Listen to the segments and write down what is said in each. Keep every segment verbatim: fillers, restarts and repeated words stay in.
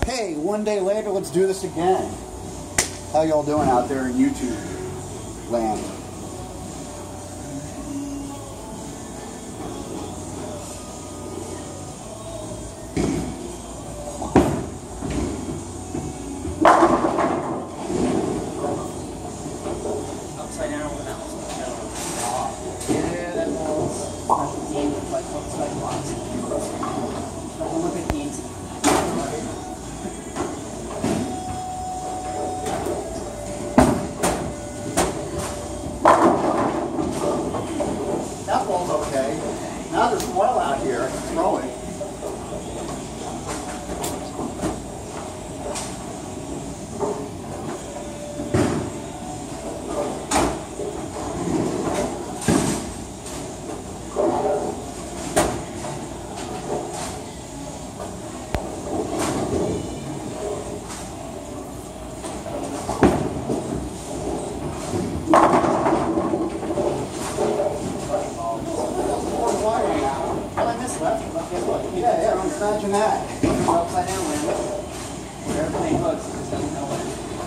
Hey, one day later, let's do this again. How y'all doing out there in YouTube land? Upside down with that one. Yeah, that was special team with like upside blocks. Like Olympic games. That ball's okay. Now there's oil out here. I can throw it. Yeah, yeah, imagine that. Upside down land. Where everything hooks, it just doesn't know when.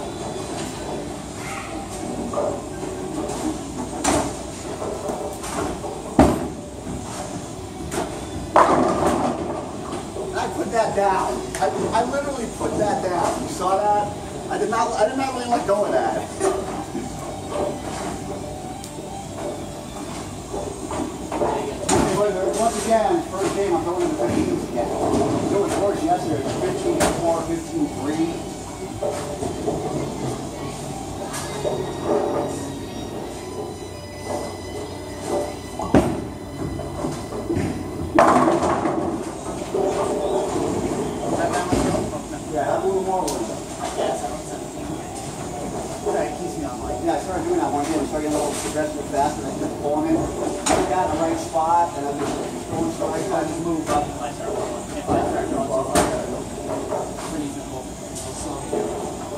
I put that down. I, I literally put that down. You saw that? I did not I did not really let go of that. Once again, first game I'm going to the fifteens again. It was worse yesterday. fifteen four, fifteen three. Yeah, have a little more with it. Yes, I don't seventeen. Yeah, it keeps me on like, yeah, I started doing that one day. I started getting a little progressively faster and I kept pulling it. I got in the right spot and I just going so I I just move up if I start rolling. If I start throwing too far, pretty simple. I'll slow it down.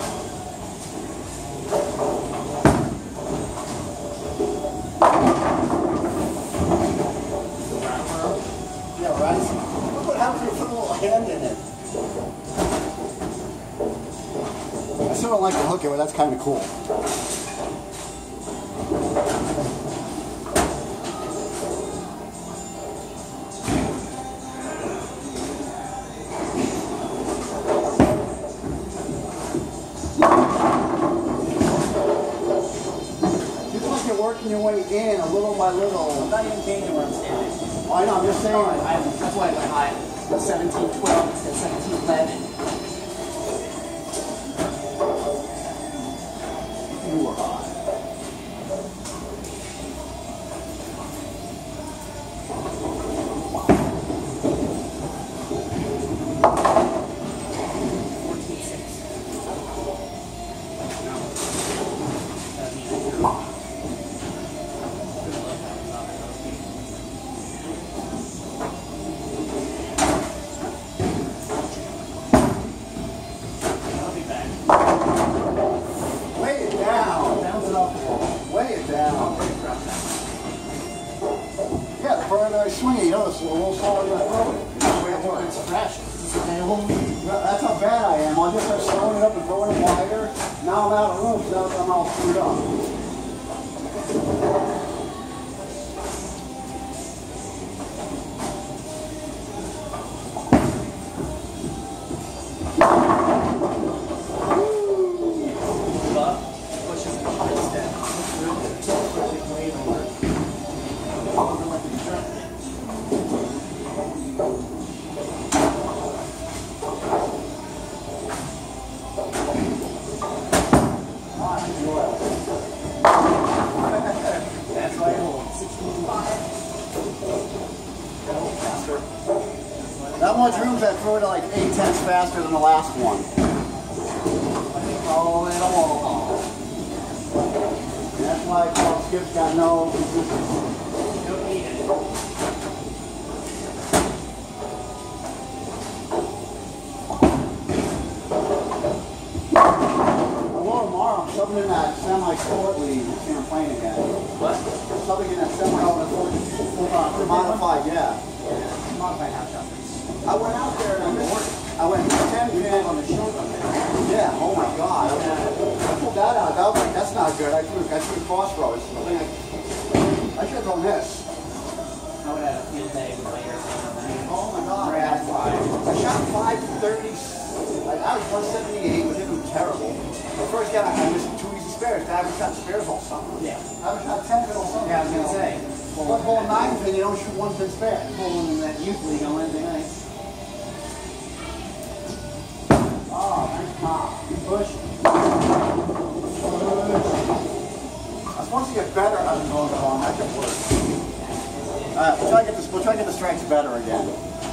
Yeah, right? Look what happens when you put a little hand in it. I still don't like the hook it, but that's kind of cool. Working your way in a little by little. I'm not even changing where I'm standing. Oh, I know, I'm just saying. I, that's why I went high. seventeen twelve instead of seventeen eleven. You were high. fourteen six. Lay it down. Bounce it off the wall. Lay it down. Yeah, the further I swing it, you know, it's a little slower than I throw it. That's the way it works. It's fresh. It's a home. Well, that's how bad I am. I'll just start slowing it up and throwing it wider. Now I'm out of room, so I'm all screwed up. That's why I hold sixteen five. That much room that throw it at like eight tenths faster than the last one. Oh, and a wall. And that's why I call Skip's got no consistency. You don't need it. Something in that semi-sport league, see I'm playing again. What? Something in that semi-sport modified, yeah. Yeah, modified half shot. I went out there and I, I went ten pin on the short. my God. I, I pulled that out. That was like, that's not good. I threw, I threw crossroads. I think I, I should have done this. I would have had a field day with my airplane on that. Oh my God. Or I had five. I shot five thirty. Like, I was one seventy-eight, was even terrible. The first game I missed two easy spares. I haven't shot spares all summer. Yeah. I haven't shot ten pin all summer. Yeah, I was going to say. One ball nine pin, you don't shoot one pin spare. Pulling in that youth league on Wednesday night. Oh, nice pop. Push. Push. I'm supposed to get better as I'm going along. That could work. Alright, we'll try to get this, we'll try to get the strengths better again.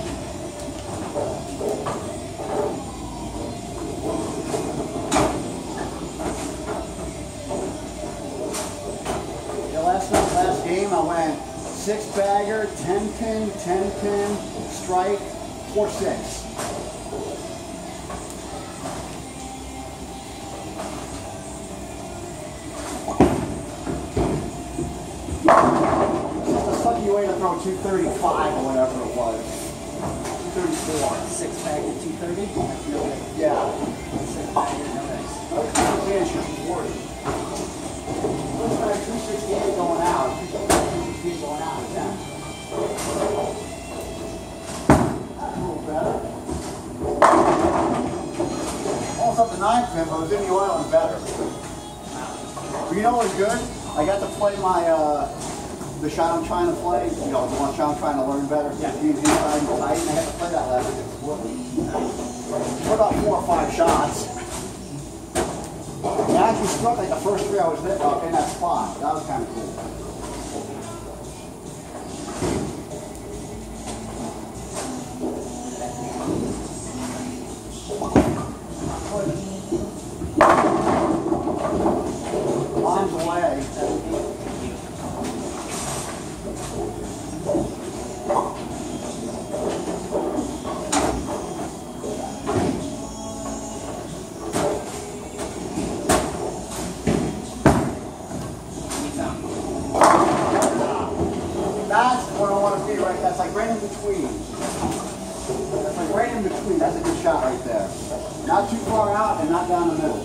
The last last game I went six bagger, ten pin, ten pin, strike, four six. Sucky way to throw two thirty-five or whatever it was. two thirty-four. Six pack at two thirty? No good. Yeah. Six pack at no nice. I was saying she was forty. Looks like two sixty-eight going out. two sixty-eight going out at ten. That's a little better. Almost up to nine pin, but it was in the oil and better. But you know what was good? I got to play my uh, the shot I'm trying to play, you know, the one shot I'm trying to learn better. Yeah. Being inside and tight, and I had to play that last week. For about four or five shots. And I actually struck like the first three I was there, uh, in that spot. That was kind of cool. Arms away. That's what I want to be right. That's like right in between. That's like right in between. That's a good shot right there. Not too far out and not down the middle.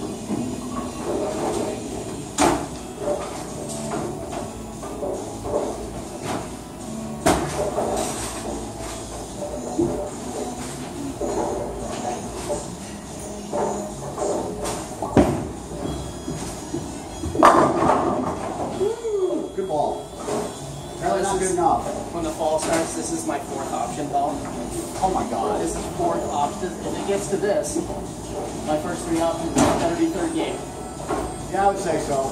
Good ball. Apparently not good enough. When the fall starts, this is my fourth option ball. Oh my God. This is fourth option. If it gets to this, my first three options better be third game. Yeah, I would say so.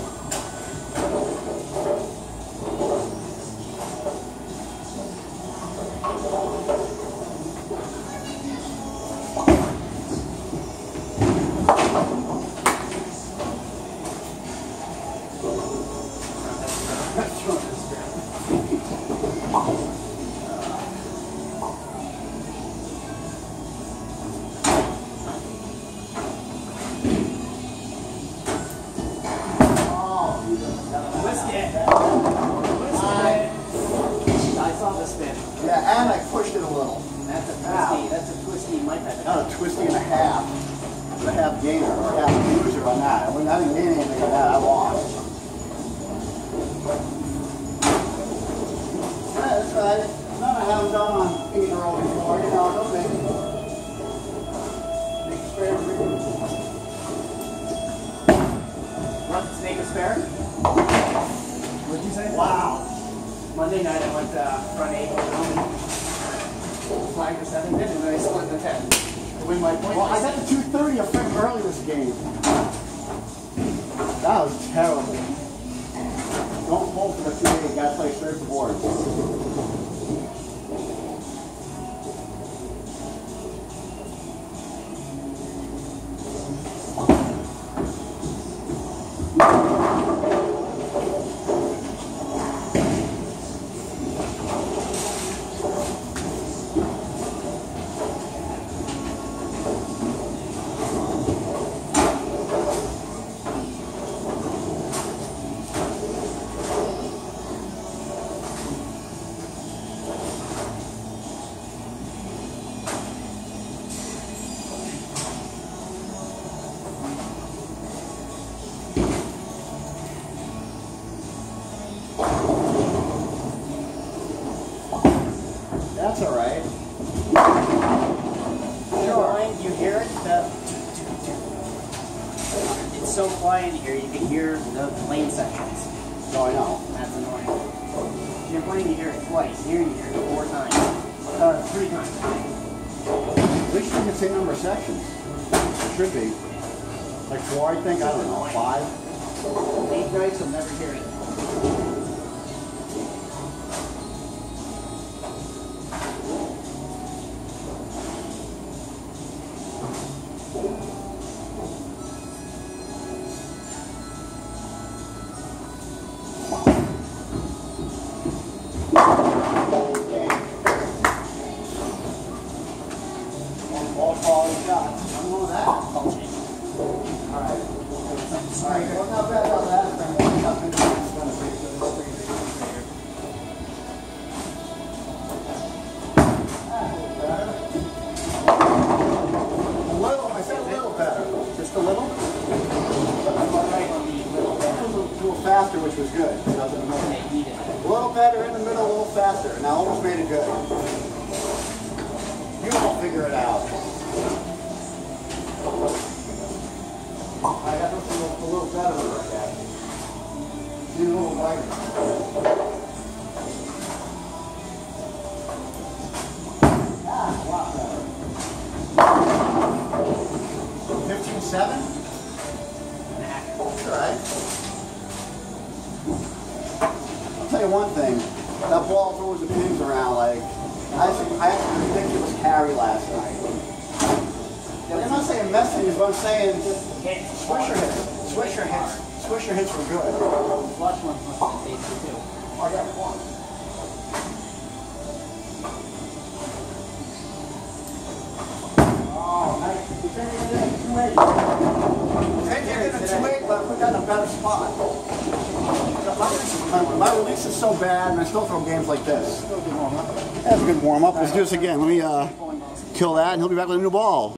Yeah, and I pushed it a little. That's a twisty, that's a twisty mic type. Not a twisty and a half. A half gainer or a half loser on that. I wouldn't have any anything on that. I lost. Yeah, that's right. None I haven't done on eight or over before. You know, don't make it. Make a spare for you. Run snake a spare? What'd you say? Wow. Monday night I went uh, front eight, flag for seven pin, and then I split the ten to win my point. Well, I got the two thirty a friend early this game. That was terrible. Don't pull for the two eighty. You gotta play straight for board. so quiet in here, you can hear the plane sections. No, I know. That's annoying. If you're playing, you hear it twice. Here, you hear it four times. Or three times. At least you can say number of sections. It should be. Like four, I think. I don't know. Five. Eight nights, you'll never hear it. All quality shots. I'm all that. Alright. Alright, well, not bad about that. A little, I said a little better. Just a little? Right on the little A little, little faster, which was good. It doesn't annoy me. They heat it. A little better in the middle, a little faster. Now, almost made it good. You won't figure it out. I got this a little, a little better like that. Need a little lighter. Ah, a lot better. fifteen seven? That's all right. I'll tell you one thing. That ball throws the pins around like, I actually, I actually had a ridiculous carry last night. I'm not saying messing, but I'm saying swisher hits. Swisher hits. Swisher hits were good. Flush ones must have been tasty too. I got one. Oh, nice. You can't even get it two eight. You can't get it two eight, but I put that in a better spot. My, my release is so bad, and I still throw games like this. That's a good warm up. Let's do this again. Let me uh, kill that, and he'll be back with a new ball.